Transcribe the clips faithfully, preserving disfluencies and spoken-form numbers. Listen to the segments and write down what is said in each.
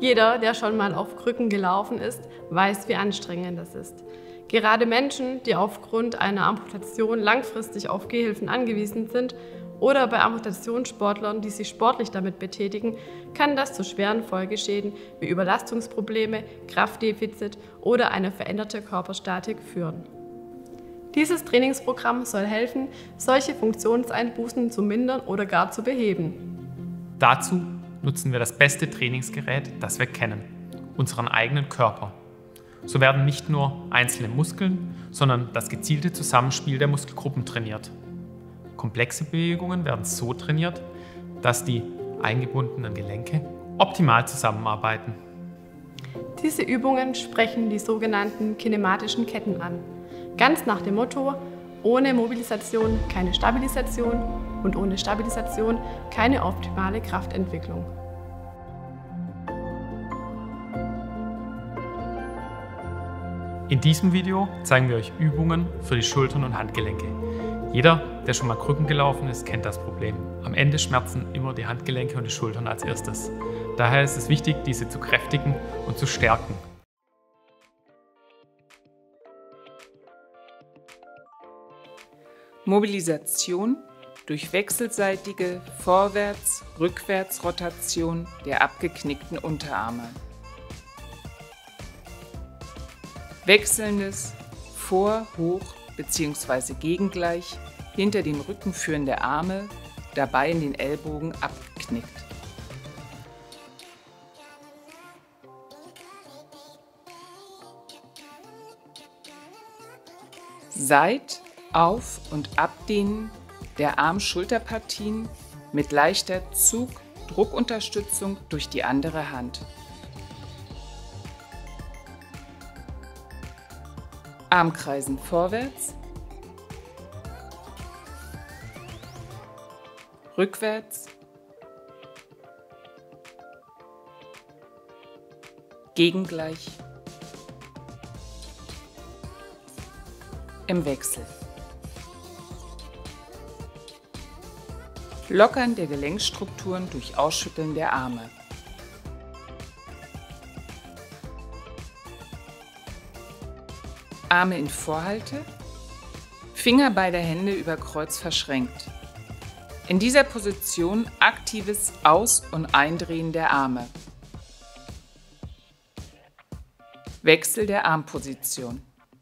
Jeder, der schon mal auf Krücken gelaufen ist, weiß, wie anstrengend das ist. Gerade Menschen, die aufgrund einer Amputation langfristig auf Gehhilfen angewiesen sind oder bei Amputationssportlern, die sich sportlich damit betätigen, kann das zu schweren Folgeschäden wie Überlastungsprobleme, Kraftdefizit oder eine veränderte Körperstatik führen. Dieses Trainingsprogramm soll helfen, solche Funktionseinbußen zu mindern oder gar zu beheben. Dazu nutzen wir das beste Trainingsgerät, das wir kennen, unseren eigenen Körper. So werden nicht nur einzelne Muskeln, sondern das gezielte Zusammenspiel der Muskelgruppen trainiert. Komplexe Bewegungen werden so trainiert, dass die eingebundenen Gelenke optimal zusammenarbeiten. Diese Übungen sprechen die sogenannten kinematischen Ketten an. Ganz nach dem Motto: ohne Mobilisation keine Stabilisation und ohne Stabilisation keine optimale Kraftentwicklung. In diesem Video zeigen wir euch Übungen für die Schultern und Handgelenke. Jeder, der schon mal Krücken gelaufen ist, kennt das Problem. Am Ende schmerzen immer die Handgelenke und die Schultern als erstes. Daher ist es wichtig, diese zu kräftigen und zu stärken. Mobilisation durch wechselseitige Vorwärts-Rückwärts-Rotation der abgeknickten Unterarme. Wechselndes Vor-, Hoch- bzw. gegengleich hinter dem Rücken führende Arme, dabei in den Ellbogen abgeknickt. Seit-, Auf- und Abdehnen der Arm-Schulterpartien mit leichter Zug-Druckunterstützung durch die andere Hand. Armkreisen vorwärts, rückwärts, gegengleich, im Wechsel. Lockern der Gelenkstrukturen durch Ausschütteln der Arme. Arme in Vorhalte, Finger beider Hände über Kreuz verschränkt. In dieser Position aktives Aus- und Eindrehen der Arme. Wechsel der Armposition.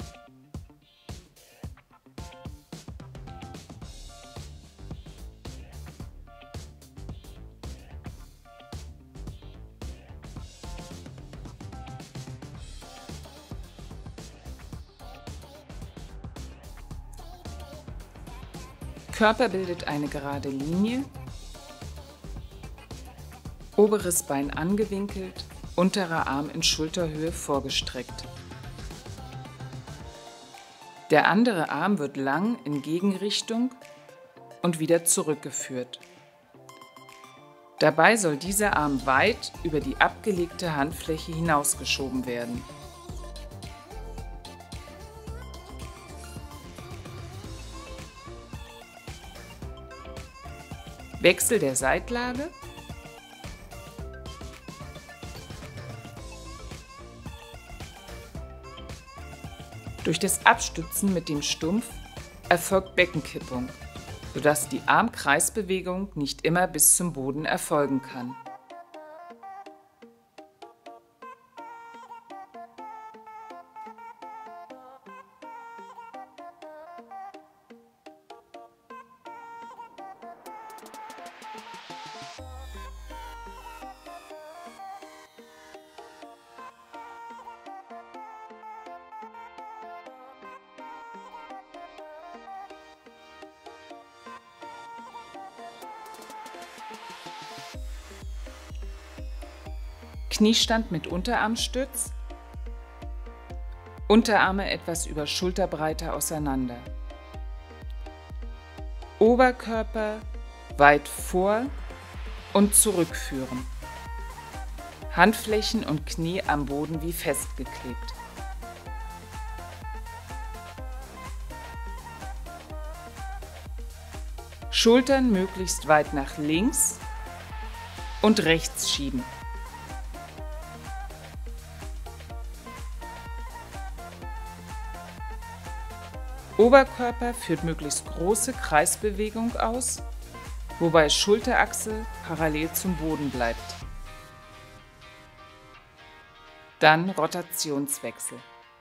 Körper bildet eine gerade Linie, oberes Bein angewinkelt, unterer Arm in Schulterhöhe vorgestreckt. Der andere Arm wird lang in Gegenrichtung und wieder zurückgeführt. Dabei soll dieser Arm weit über die abgelegte Handfläche hinausgeschoben werden. Wechsel der Seitlage. Durch das Abstützen mit dem Stumpf erfolgt Beckenkippung, sodass die Armkreisbewegung nicht immer bis zum Boden erfolgen kann. Kniestand mit Unterarmstütz, Unterarme etwas über Schulterbreite auseinander. Oberkörper weit vor und zurückführen. Handflächen und Knie am Boden wie festgeklebt. Schultern möglichst weit nach links und rechts schieben. Oberkörper führt möglichst große Kreisbewegung aus, wobei Schulterachse parallel zum Boden bleibt. Dann Rotationswechsel.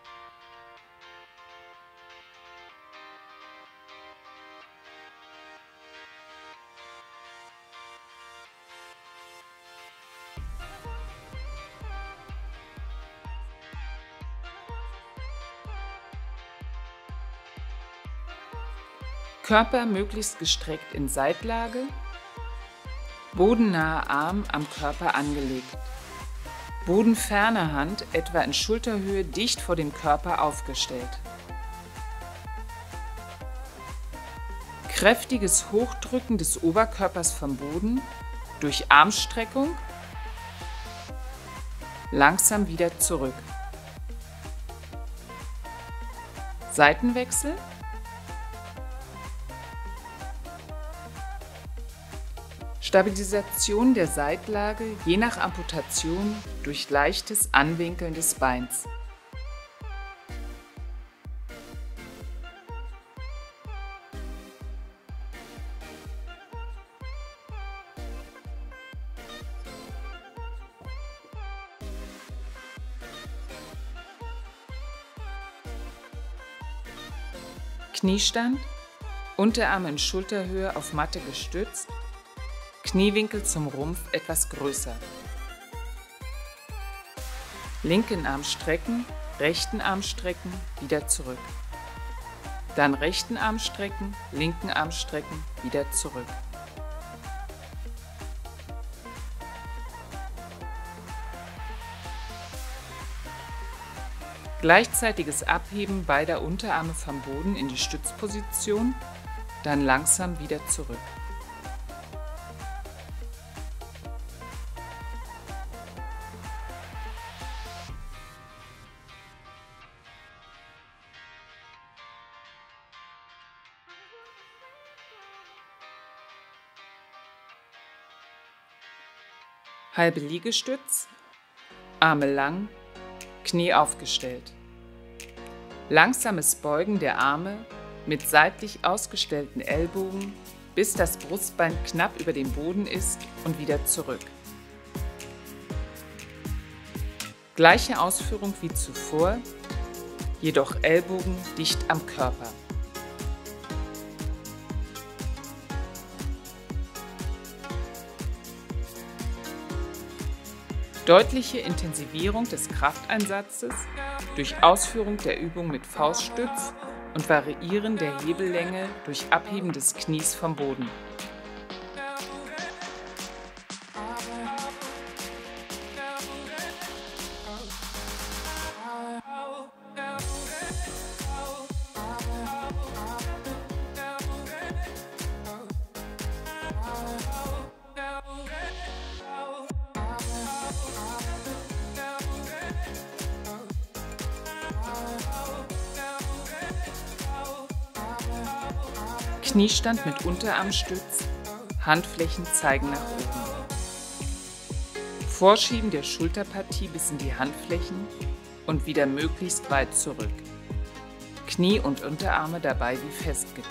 Körper möglichst gestreckt in Seitlage, bodennaher Arm am Körper angelegt, bodenferne Hand etwa in Schulterhöhe dicht vor dem Körper aufgestellt. Kräftiges Hochdrücken des Oberkörpers vom Boden durch Armstreckung, langsam wieder zurück. Seitenwechsel. Stabilisation der Seitlage je nach Amputation durch leichtes Anwinkeln des Beins. Kniestand, Unterarme in Schulterhöhe auf Matte gestützt, Kniewinkel zum Rumpf etwas größer. Linken Arm strecken, rechten Arm strecken, wieder zurück. Dann rechten Arm strecken, linken Arm strecken, wieder zurück. Gleichzeitiges Abheben beider Unterarme vom Boden in die Stützposition, dann langsam wieder zurück. Halbe Liegestütz, Arme lang, Knie aufgestellt. Langsames Beugen der Arme mit seitlich ausgestellten Ellbogen, bis das Brustbein knapp über dem Boden ist und wieder zurück. Gleiche Ausführung wie zuvor, jedoch Ellbogen dicht am Körper. Deutliche Intensivierung des Krafteinsatzes durch Ausführung der Übung mit Fauststütz und Variieren der Hebellänge durch Abheben des Knies vom Boden. Kniestand mit Unterarmstütz, Handflächen zeigen nach oben. Vorschieben der Schulterpartie bis in die Handflächen und wieder möglichst weit zurück. Knie und Unterarme dabei wie festgeklebt.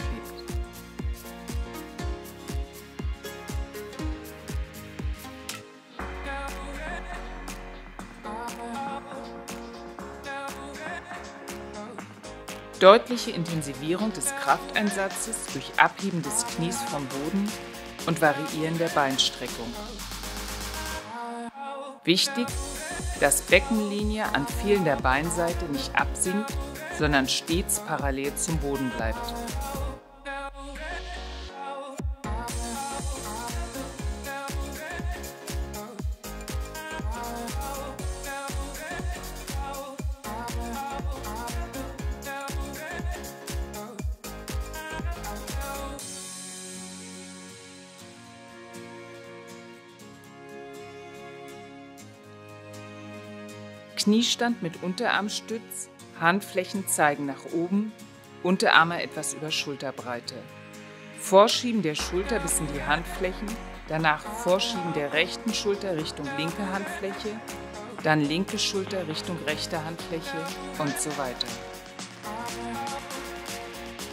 Deutliche Intensivierung des Krafteinsatzes durch Abheben des Knies vom Boden und Variieren der Beinstreckung. Wichtig, dass Beckenlinie an fehlender Beinseite nicht absinkt, sondern stets parallel zum Boden bleibt. Kniestand mit Unterarmstütz, Handflächen zeigen nach oben, Unterarme etwas über Schulterbreite. Vorschieben der Schulter bis in die Handflächen, danach Vorschieben der rechten Schulter Richtung linke Handfläche, dann linke Schulter Richtung rechte Handfläche und so weiter.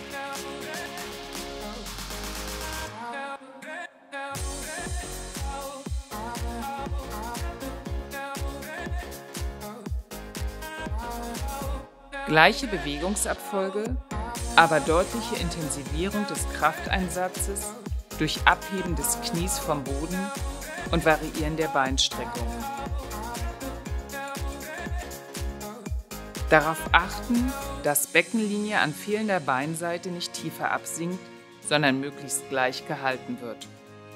Gleiche Bewegungsabfolge, aber deutliche Intensivierung des Krafteinsatzes durch Abheben des Knies vom Boden und Variieren der Beinstreckung. Darauf achten, dass Beckenlinie an fehlender Beinseite nicht tiefer absinkt, sondern möglichst gleich gehalten wird.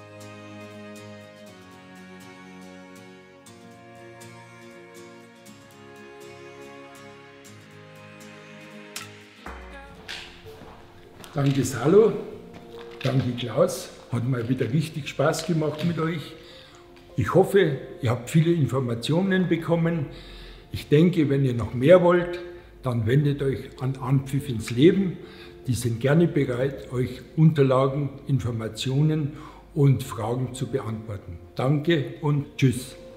Danke Salo, danke Klaus, hat mal wieder richtig Spaß gemacht mit euch. Ich hoffe, ihr habt viele Informationen bekommen. Ich denke, wenn ihr noch mehr wollt, dann wendet euch an Anpfiff ins Leben. Die sind gerne bereit, euch Unterlagen, Informationen und Fragen zu beantworten. Danke und tschüss.